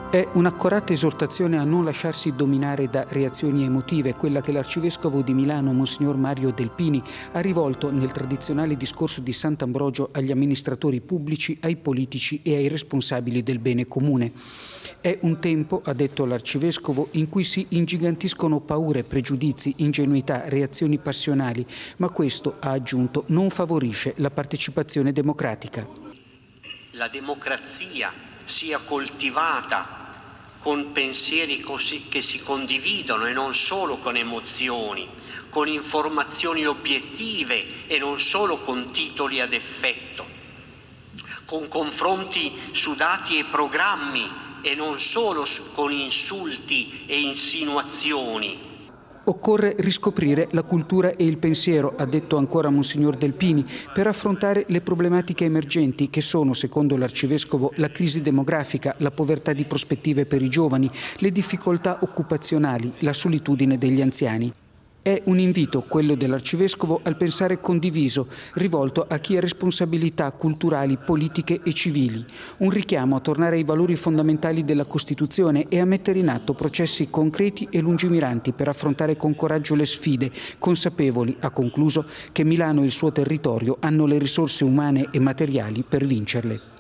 È un'accorata esortazione a non lasciarsi dominare da reazioni emotive, quella che l'arcivescovo di Milano, Monsignor Mario Delpini, ha rivolto nel tradizionale discorso di Sant'Ambrogio agli amministratori pubblici, ai politici e ai responsabili del bene comune. È un tempo, ha detto l'arcivescovo, in cui si ingigantiscono paure, pregiudizi, ingenuità, reazioni passionali, ma questo, ha aggiunto, non favorisce la partecipazione democratica. La democrazia sia coltivata con pensieri che si condividono e non solo con emozioni, con informazioni obiettive e non solo con titoli ad effetto, con confronti su dati e programmi e non solo con insulti e insinuazioni. Occorre riscoprire la cultura e il pensiero, ha detto ancora Monsignor Delpini, per affrontare le problematiche emergenti che sono, secondo l'arcivescovo, la crisi demografica, la povertà di prospettive per i giovani, le difficoltà occupazionali, la solitudine degli anziani. È un invito, quello dell'arcivescovo, al pensare condiviso, rivolto a chi ha responsabilità culturali, politiche e civili. Un richiamo a tornare ai valori fondamentali della Costituzione e a mettere in atto processi concreti e lungimiranti per affrontare con coraggio le sfide, consapevoli, ha concluso, che Milano e il suo territorio hanno le risorse umane e materiali per vincerle.